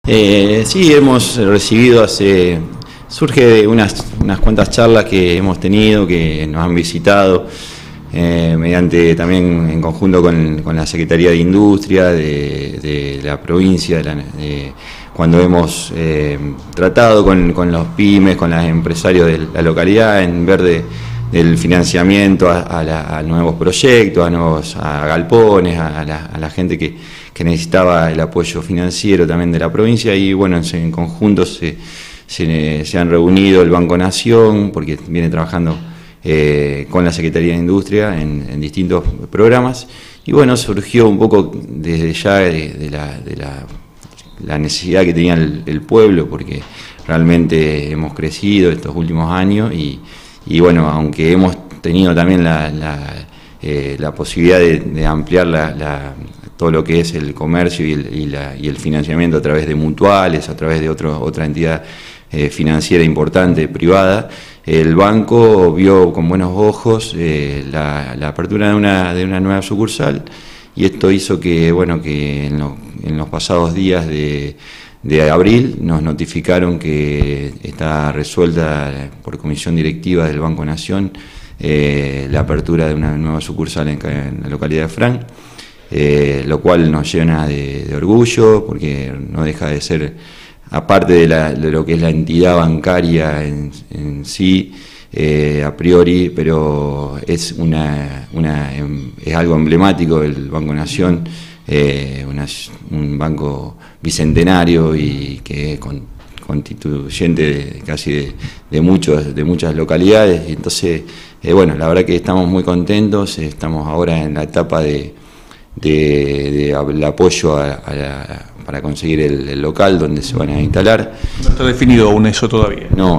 Sí, hemos recibido surge de unas cuantas charlas que hemos tenido, que nos han visitado, mediante también en conjunto con la Secretaría de Industria de la provincia, cuando hemos tratado con los pymes, con los empresarios de la localidad, en ver del financiamiento a nuevos proyectos, a galpones, a la gente que necesitaba el apoyo financiero también de la provincia, y bueno, en conjunto se han reunido el Banco Nación, porque viene trabajando con la Secretaría de Industria en distintos programas, y bueno, surgió un poco desde ya de la necesidad que tenía el pueblo, porque realmente hemos crecido estos últimos años, y bueno, aunque hemos tenido también la posibilidad de ampliar todo lo que es el comercio y el financiamiento a través de mutuales, a través de otra entidad financiera importante, privada, el banco vio con buenos ojos la apertura de una nueva sucursal, y esto hizo que en los pasados días de abril nos notificaron que está resuelta por comisión directiva del Banco Nación la apertura de una nueva sucursal en la localidad de Frank, lo cual nos llena de orgullo, porque no deja de ser, aparte de lo que es la entidad bancaria en sí, a priori, pero es algo emblemático el Banco Nación, un banco bicentenario y que es constituyente casi de muchas localidades, y entonces la verdad que estamos muy contentos. Estamos ahora en la etapa del apoyo para conseguir el local donde se van a instalar. ¿No está definido aún eso todavía? No,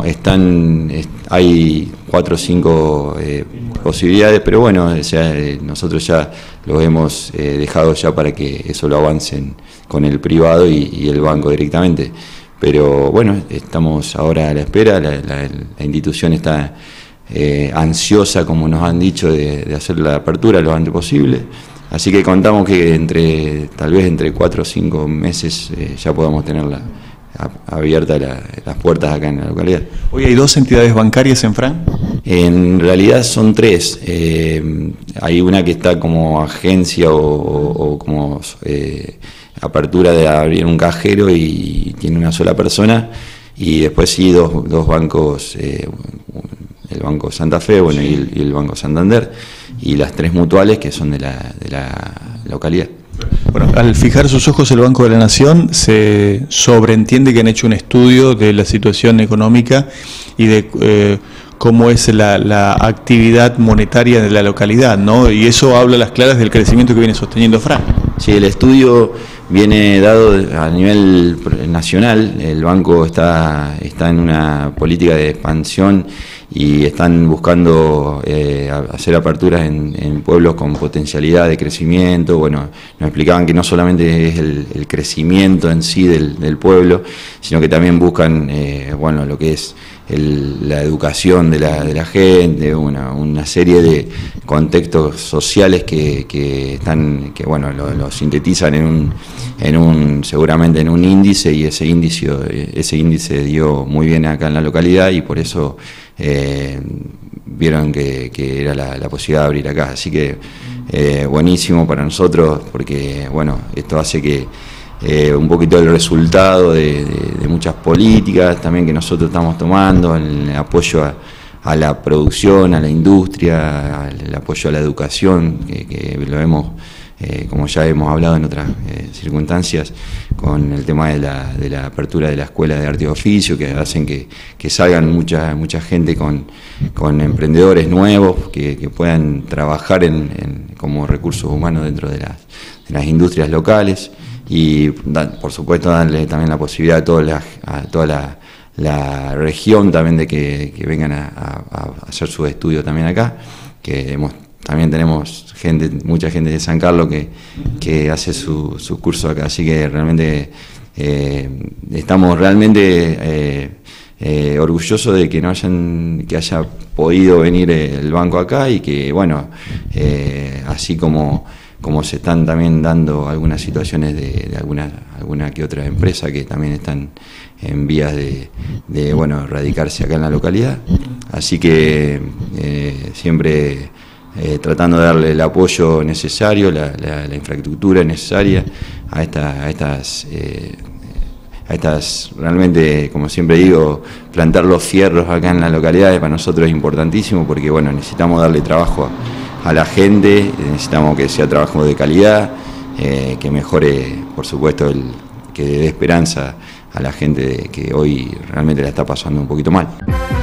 hay 4 o 5 posibilidades, pero bueno, nosotros ya lo hemos dejado ya para que eso lo avancen con el privado y el banco directamente. Pero bueno, estamos ahora a la espera. La institución está ansiosa, como nos han dicho, de hacer la apertura lo antes posible. Así que contamos que tal vez entre 4 o 5 meses ya podamos tener abiertas las puertas acá en la localidad. ¿Hoy hay 2 entidades bancarias en Frank? En realidad son 3. Hay una que está como agencia o como apertura de abrir un cajero y tiene una sola persona, y después sí dos bancos, el Banco Santa Fe y el Banco Santander, y las 3 mutuales que son de la localidad. Bueno, al fijar sus ojos el Banco de la Nación, se sobreentiende que han hecho un estudio de la situación económica y de cómo es la actividad monetaria de la localidad, ¿no? Y eso habla a las claras del crecimiento que viene sosteniendo Frank. Sí, el estudio viene dado a nivel nacional. El banco está en una política de expansión y están buscando hacer aperturas en pueblos con potencialidad de crecimiento. Bueno, nos explicaban que no solamente es el crecimiento en sí del pueblo, sino que también buscan lo que es la educación de la gente, una serie de contextos sociales que lo sintetizan seguramente en un índice, y ese índice dio muy bien acá en la localidad, y por eso vieron que era la posibilidad de abrir acá. Así que buenísimo para nosotros, porque esto hace que un poquito el resultado de muchas políticas también que nosotros estamos tomando, el apoyo a la producción, a la industria, el apoyo a la educación, que lo hemos, como ya hemos hablado en otras circunstancias, con el tema de la apertura de la Escuela de Arte y Oficio, que hacen que salgan mucha gente con emprendedores nuevos que puedan trabajar como recursos humanos dentro de las industrias locales. Y por supuesto darle también la posibilidad a toda la región también de que vengan a hacer su estudio también acá, que también tenemos mucha gente de San Carlos que hace su curso acá, así que realmente estamos realmente orgullosos de que haya podido venir el banco acá, y que así como como se están también dando algunas situaciones de alguna que otra empresa que también están en vías de bueno, radicarse acá en la localidad. Así que siempre tratando de darle el apoyo necesario, la infraestructura necesaria a estas, realmente, como siempre digo, plantar los fierros acá en la localidad para nosotros es importantísimo, porque bueno, necesitamos darle trabajo a la gente, necesitamos que sea trabajo de calidad, que mejore, por supuesto, que dé esperanza a la gente que hoy realmente la está pasando un poquito mal.